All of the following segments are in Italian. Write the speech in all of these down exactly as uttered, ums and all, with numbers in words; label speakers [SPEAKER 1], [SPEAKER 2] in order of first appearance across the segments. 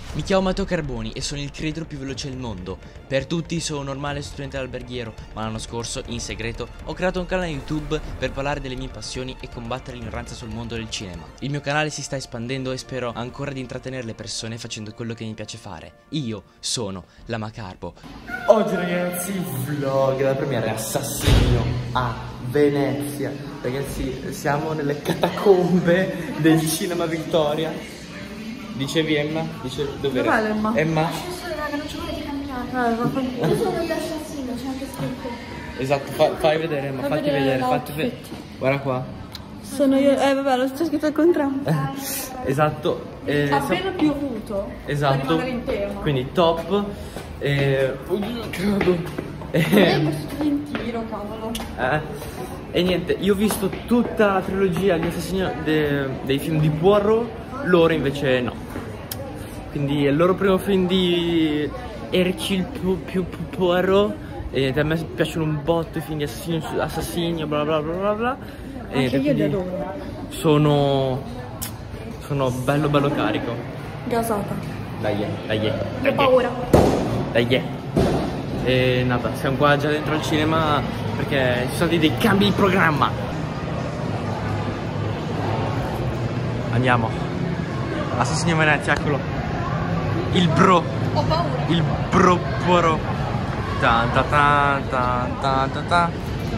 [SPEAKER 1] Mi chiamo Matteo Carboni e sono il creator più veloce del mondo. Per tutti sono un normale studente alberghiero, ma l'anno scorso, in segreto, ho creato un canale YouTube per parlare delle mie passioni e combattere l'ignoranza sul mondo del cinema. Il mio canale si sta espandendo e spero ancora di intrattenere le persone facendo quello che mi piace fare. Io sono la Macarbo.
[SPEAKER 2] Oggi ragazzi, vlog della premiere Assassino a Venezia. Ragazzi, siamo nelle catacombe del Cinema Victoria. Dicevi Emma? Dicevi dove era?
[SPEAKER 3] Dov'è Emma?
[SPEAKER 2] Emma?
[SPEAKER 3] Raga, non c'ho voglia di camminare. Io sono l'assassino, c'è anche scritto.
[SPEAKER 2] Esatto, fa, fai vedere Emma,
[SPEAKER 3] Fai
[SPEAKER 2] fatti
[SPEAKER 3] vedere
[SPEAKER 2] vedere, fatti
[SPEAKER 3] l'outfit.
[SPEAKER 2] vedere. Guarda qua.
[SPEAKER 3] Sono io, eh vabbè, lo c'è scritto al contrario.
[SPEAKER 2] Esatto. Eh,
[SPEAKER 3] Appena piovuto.
[SPEAKER 2] esatto.
[SPEAKER 3] Per rimanere in tema.
[SPEAKER 2] Quindi top. Eh, oddio, cavolo.
[SPEAKER 3] Eh,
[SPEAKER 2] Eh,
[SPEAKER 3] questo in tiro, cavolo.
[SPEAKER 2] eh, e niente, io ho visto tutta la trilogia di assassino de, dei film di Poirot, loro invece no. Quindi è il loro primo film di Hercule più, più, più Poirot. E a me piacciono un botto i film di assassino, assassino bla bla bla bla bla. E
[SPEAKER 3] Anche io
[SPEAKER 2] quindi
[SPEAKER 3] li adoro.
[SPEAKER 2] Sono Sono bello bello carico.
[SPEAKER 3] Gasata.
[SPEAKER 2] Dai, dai,
[SPEAKER 3] Ho paura.
[SPEAKER 2] dai. E nada, siamo qua già dentro al cinema perché ci sono stati dei cambi di programma. Andiamo. Assassino Venezia, eccolo. Il bro.
[SPEAKER 3] Ho paura.
[SPEAKER 2] Il bro Poirot. Tan ta tan tan tan ta ta.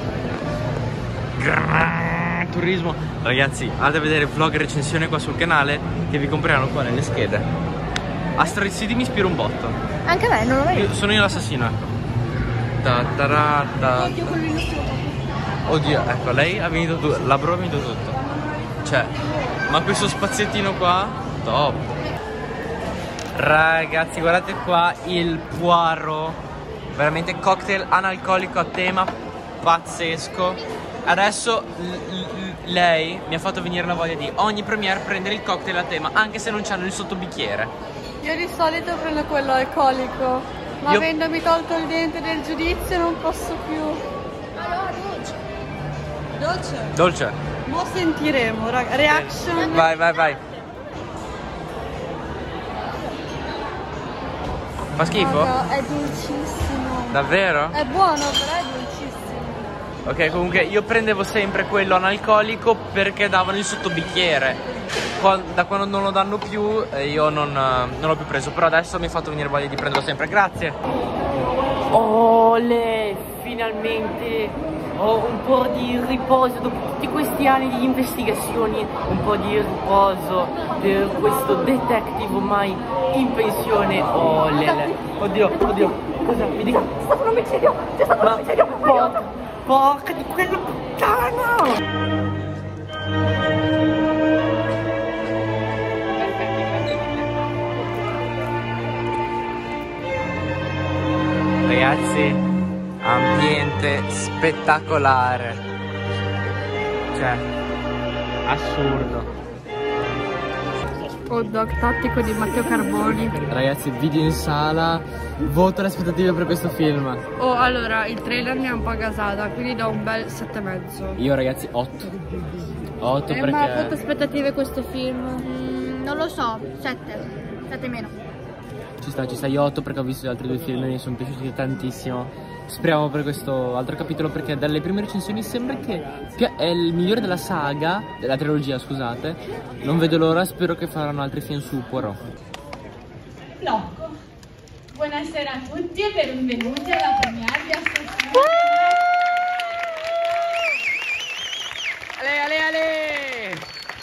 [SPEAKER 2] Grrrr, turismo. Ragazzi, andate a vedere vlog e recensione qua sul canale che vi compriranno qua nelle schede. Asteroid City mi ispira un botto.
[SPEAKER 3] Anche a me, non lo vedo.
[SPEAKER 2] Io- sono io l'assassino, ecco. Ta ta ra ta.
[SPEAKER 3] Oddio, quello lì non si può.
[SPEAKER 2] Oddio, ecco, lei ha vinto tutto, la bro ha vinto tutto. Cioè, ma questo spaziettino qua, top. Ragazzi, guardate qua il Poirot. Veramente cocktail analcolico a tema pazzesco. Adesso l- l- lei mi ha fatto venire la voglia di ogni premiere prendere il cocktail a tema, anche se non c'hanno il sottobicchiere.
[SPEAKER 3] Io di solito prendo quello alcolico, ma
[SPEAKER 2] Io-
[SPEAKER 3] avendomi tolto il dente del giudizio non posso più. Allora, dolce. Dolce?
[SPEAKER 2] Dolce.
[SPEAKER 3] Mo sentiremo, raga. Reaction.
[SPEAKER 2] Vai, vai, vai. Fa schifo?
[SPEAKER 3] Raga, è dolcissimo.
[SPEAKER 2] Davvero?
[SPEAKER 3] È buono, però è dolcissimo.
[SPEAKER 2] Ok, comunque io prendevo sempre quello analcolico perché davano il sottobicchiere. Qua- Da quando non lo danno più eh, io non, eh, non l'ho più preso. Però adesso mi ha fatto venire voglia di prenderlo sempre. Grazie. Ole, finalmente ho un po' di riposo dopo tutti questi anni di investigazioni. Un po' di riposo per questo detective ormai in pensione. Ole, oddio, oddio, cosa mi dica?
[SPEAKER 3] C'è stato un omicidio! C'è stato un
[SPEAKER 2] Ma
[SPEAKER 3] omicidio!
[SPEAKER 2] porca, porca di quella puttana! Ragazzi, ambiente spettacolare. Cioè, assurdo.
[SPEAKER 3] Hot dog tattico di Matteo Carboni.
[SPEAKER 2] Ragazzi, video in sala. Voto le aspettative per questo film.
[SPEAKER 3] Oh, allora, il trailer mi ha un po' gasata, quindi do un bel sette e mezzo.
[SPEAKER 2] Io ragazzi otto. otto
[SPEAKER 3] Eh, ma quante
[SPEAKER 2] perché
[SPEAKER 3] aspettative questo film?
[SPEAKER 4] Mm, non lo so, sette, sette meno.
[SPEAKER 2] ci sta, ci sta io otto perché ho visto gli altri due film e mi sono piaciuti tantissimo. Speriamo per questo altro capitolo perché dalle prime recensioni sembra che pi- è il migliore della saga, della trilogia scusate. Non vedo l'ora, spero che faranno altri film su Poirot.
[SPEAKER 5] Blocco. Buonasera a tutti e benvenuti alla premiere di Assassino.
[SPEAKER 2] Ale ale ale!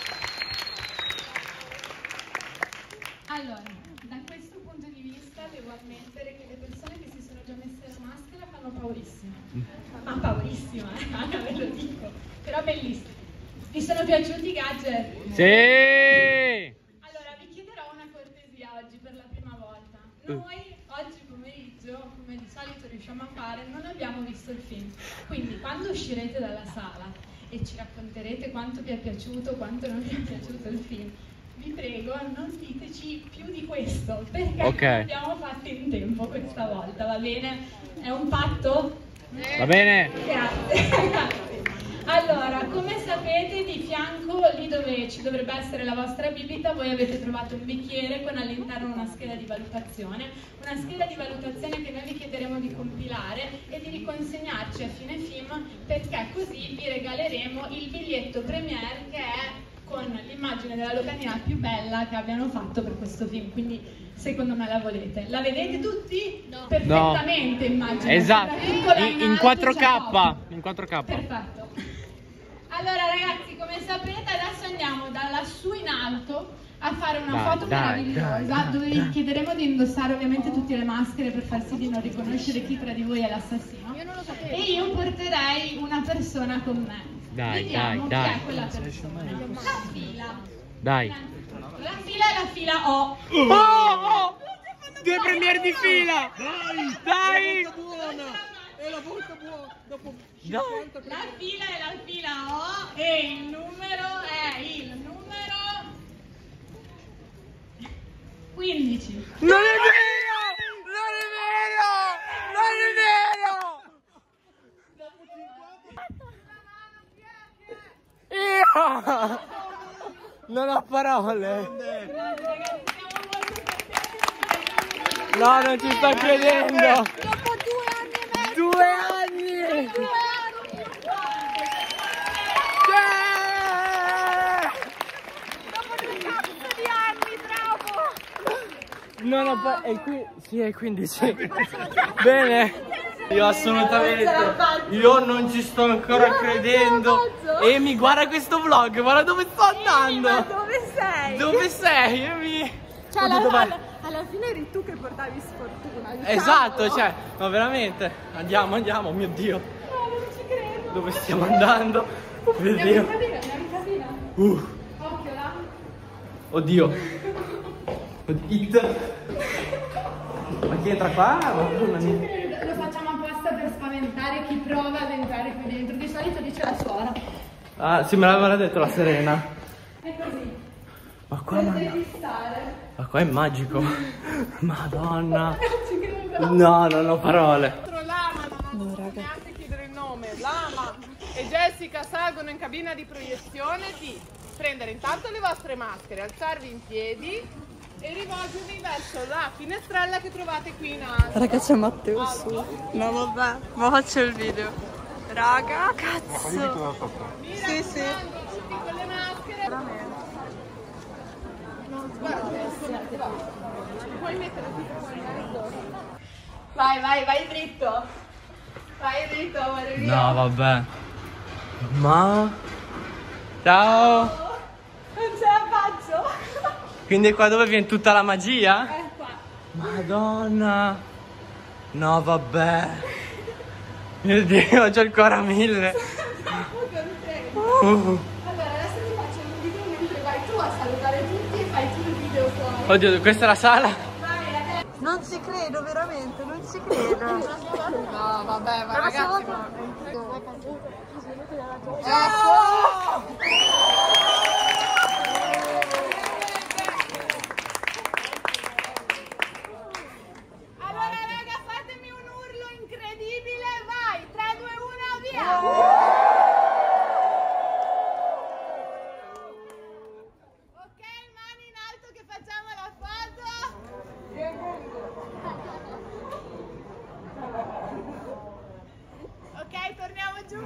[SPEAKER 5] Allora, da questo punto di vista devo ammettere che le persone che si sono già messe la maschera fanno paurissima. Ma paurissima, eh, ve lo dico. Però bellissimo. Vi sono piaciuti i gadget?
[SPEAKER 2] Sì!
[SPEAKER 5] Allora, vi chiederò una cortesia oggi per la prima volta. Noi oggi pomeriggio, come di solito riusciamo a fare, non abbiamo visto il film. Quindi quando uscirete dalla sala e ci racconterete quanto vi è piaciuto, quanto non vi è piaciuto il film, vi prego, non diteci più di questo, perché
[SPEAKER 2] Ok.
[SPEAKER 5] l'abbiamo fatto in tempo questa volta, va bene? È un patto?
[SPEAKER 2] Va bene?
[SPEAKER 5] Grazie. Allora, come sapete, di fianco, lì dove ci dovrebbe essere la vostra bibita, voi avete trovato un bicchiere con all'interno una scheda di valutazione, una scheda di valutazione che noi vi chiederemo di compilare e di riconsegnarci a fine film, perché così vi regaleremo il biglietto premiere che è con l'immagine della locandina più bella che abbiano fatto per questo film, quindi secondo me la volete. La vedete tutti? No. Perfettamente, no. Immagino.
[SPEAKER 2] Esatto, in,
[SPEAKER 5] in,
[SPEAKER 2] in quattro K. In quattro K.
[SPEAKER 5] Perfetto. Allora ragazzi, come sapete adesso andiamo da lassù in alto a fare una
[SPEAKER 2] dai,
[SPEAKER 5] foto
[SPEAKER 2] dai,
[SPEAKER 5] meravigliosa
[SPEAKER 2] dai, dai,
[SPEAKER 5] dove
[SPEAKER 2] dai.
[SPEAKER 5] vi chiederemo di indossare ovviamente tutte le maschere per far sì di non riconoscere chi tra di voi è l'assassino.
[SPEAKER 4] Io non lo sapevo.
[SPEAKER 5] E io porterei una persona con me.
[SPEAKER 2] Dai,
[SPEAKER 5] Vediamo
[SPEAKER 2] dai,
[SPEAKER 5] chi
[SPEAKER 2] dai.
[SPEAKER 5] è quella persona. La fila.
[SPEAKER 2] Dai.
[SPEAKER 5] La fila è la fila O.
[SPEAKER 2] Oh, oh. Due premiere di fila. Dai, dai.
[SPEAKER 6] La volta buona. È la volta buona. Dopo
[SPEAKER 2] Dai.
[SPEAKER 5] La fila è la fila O e il numero è il numero quindici.
[SPEAKER 2] Non è vero! Non è vero! Non è vero! Io non ho parole. No, non ci sto credendo.
[SPEAKER 4] Dopo due anni e mezzo.
[SPEAKER 2] Due anni.
[SPEAKER 4] Due anni. Dopo due cazzo di anni, bravo.
[SPEAKER 2] Non ho pa- è qui, sì, è quindici. Bene. Io assolutamente, io non ci sto ancora credendo. Emi, guarda questo vlog, guarda dove sto andando.
[SPEAKER 3] Ma dove sei?
[SPEAKER 2] Dove sei, Emi?
[SPEAKER 3] Cioè, alla,
[SPEAKER 2] Dov'è?
[SPEAKER 3] alla, alla fine eri tu che portavi sfortuna. diciamo.
[SPEAKER 2] Esatto, cioè, ma veramente. Andiamo, andiamo, mio Dio.
[SPEAKER 5] No, non ci credo.
[SPEAKER 2] Dove stiamo andando? Mio
[SPEAKER 5] Andiamo in
[SPEAKER 2] Dio.
[SPEAKER 5] cabina, andiamo in cabina.
[SPEAKER 2] Uh,
[SPEAKER 5] Occhio là.
[SPEAKER 2] oddio. It. Ma chi entra qua? Madonna mia.
[SPEAKER 5] Lo facciamo apposta per spaventare chi prova ad entrare qui dentro. Di solito dice la suora.
[SPEAKER 2] Ah, sì, me l'aveva detto la Serena.
[SPEAKER 5] È così.
[SPEAKER 2] Ma qua, ma,
[SPEAKER 5] Devi stare.
[SPEAKER 2] ma qua è magico. Madonna.
[SPEAKER 5] Non ci credo.
[SPEAKER 2] No, non ho parole.
[SPEAKER 7] Lama non ha neanche chiedere il nome. Lama e Jessica salgono in cabina di proiezione di prendere intanto le vostre maschere, alzarvi in piedi e rivolgervi verso la finestrella che trovate qui in alto.
[SPEAKER 3] Raga, c'è Matteo su. No, vabbè, ma faccio il video. Raga, cazzo.
[SPEAKER 7] Mi
[SPEAKER 3] Sì, sì.
[SPEAKER 7] raccomando, tutti con le maschere. Non guarda, puoi mettere tutto fuori.
[SPEAKER 3] Vai, vai, vai dritto. Vai dritto, amore mio.
[SPEAKER 2] No, vabbè. Ma... Ciao.
[SPEAKER 3] Non ce la faccio.
[SPEAKER 2] Quindi è qua dove viene tutta la magia?
[SPEAKER 5] È qua.
[SPEAKER 2] Madonna. No, vabbè. Mio Dio, c'ho il cuore a mille. Uh.
[SPEAKER 5] Allora, adesso ti faccio un video mentre vai tu a salutare tutti e fai tu il video fuori.
[SPEAKER 2] Oddio, questa è la sala?
[SPEAKER 3] Non ci credo, veramente, non ci credo.
[SPEAKER 7] No, vabbè, ma ragazzi, ma...
[SPEAKER 5] Allora, raga, fatemi un urlo incredibile. Vai, tre, due, uno, via. Ok, mani in alto che facciamo la foto. Ok, torniamo giù.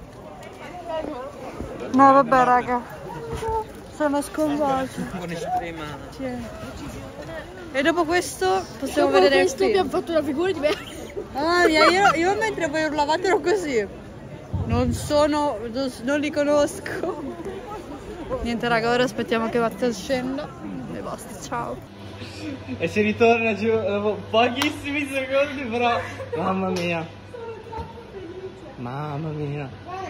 [SPEAKER 3] No, vabbè, raga. Sono sconvolta. Sì. E dopo questo possiamo
[SPEAKER 4] Dopo
[SPEAKER 3] vedere
[SPEAKER 4] questo
[SPEAKER 3] il film.
[SPEAKER 4] abbiamo fatto la figura di me.
[SPEAKER 3] Mamma mia, io, io mentre voi urlavate ero così. Non sono, non, non li conosco. Niente raga, ora aspettiamo che Matteo scenda e basta, ciao.
[SPEAKER 2] E si ritorna giù dopo pochissimi secondi, però... Mamma mia. Mamma mia.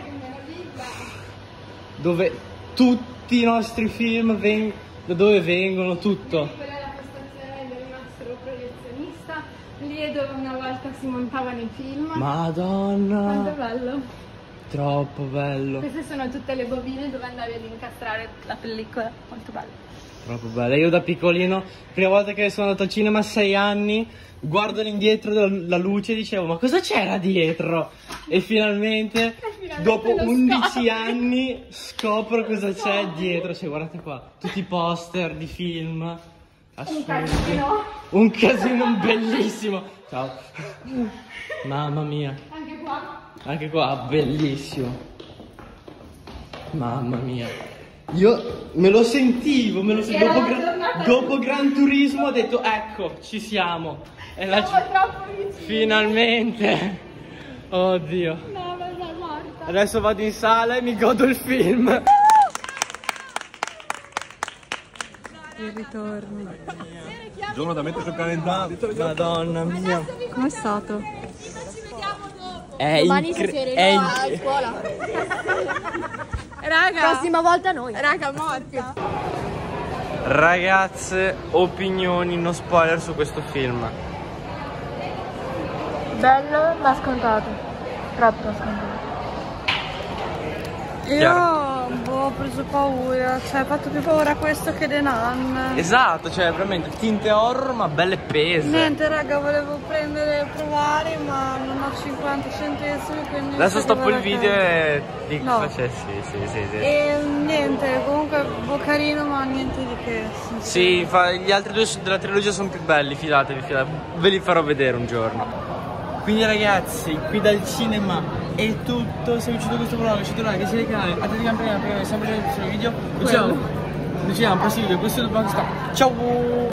[SPEAKER 2] Dove tutti i nostri film vengono... Da dove vengono, tutto.
[SPEAKER 5] Quella è la postazione del nostro proiezionista. Lì è dove una volta si montavano i film. Quanto è
[SPEAKER 2] Madonna.
[SPEAKER 5] bello.
[SPEAKER 2] Troppo bello.
[SPEAKER 5] Queste sono tutte le bobine dove andavi ad incastrare la pellicola. Molto bello.
[SPEAKER 2] Troppo bella. Io da piccolino, prima volta che sono andato al cinema a sei anni, guardo all'indietro la luce e dicevo ma cosa c'era dietro? E finalmente, finalmente dopo undici anni scopro cosa c'è dietro. Cioè guardate qua, tutti i poster di film. Un casino. Un casino bellissimo. Ciao. Mamma mia.
[SPEAKER 5] Anche qua.
[SPEAKER 2] Anche qua, bellissimo. Mamma mia. Io me lo sentivo, me lo sentivo. Dopo, gra dopo Gran Turismo ho detto ecco, ci siamo. E la
[SPEAKER 5] Siamo troppo vicini.
[SPEAKER 2] Finalmente. Oddio.
[SPEAKER 5] No, vabbè, morta.
[SPEAKER 2] Adesso vado in sala e mi godo il film.
[SPEAKER 3] Il ritorno.
[SPEAKER 6] Giorno da mettere sul calendario.
[SPEAKER 2] Madonna mia.
[SPEAKER 3] Com'è stato?
[SPEAKER 2] È
[SPEAKER 8] Domani sera
[SPEAKER 2] è
[SPEAKER 8] no, a scuola.
[SPEAKER 5] Raga.
[SPEAKER 8] Prossima volta noi.
[SPEAKER 5] Raga, morta.
[SPEAKER 2] Ragazze, opinioni, no spoiler su questo film.
[SPEAKER 8] Bello ma scontato. Troppo scontato.
[SPEAKER 3] Io boh, ho preso paura, cioè ho fatto più paura questo che The Nun.
[SPEAKER 2] Esatto, cioè veramente tinte horror ma belle pese.
[SPEAKER 3] Niente raga, volevo prendere e provare ma non ho cinquanta centesimi, quindi
[SPEAKER 2] Adesso stoppo il
[SPEAKER 3] arrivo alla
[SPEAKER 2] video
[SPEAKER 3] casa.
[SPEAKER 2] e dico
[SPEAKER 3] No.
[SPEAKER 2] cioè, sì, sì, sì, sì.
[SPEAKER 3] E niente, comunque un po' carino ma niente di che.
[SPEAKER 2] Sì, fa- gli altri due della trilogia sono più belli, fidatevi, fidatevi, ve li farò vedere un giorno. Quindi ragazzi, qui dal cinema è tutto. Se vi è piaciuto questo vlog lasciate un like, iscrivetevi al canale, attivate la campanella per non sempre i video. Ci vediamo, ci vediamo al prossimo video, questo è il vlog. Ciao!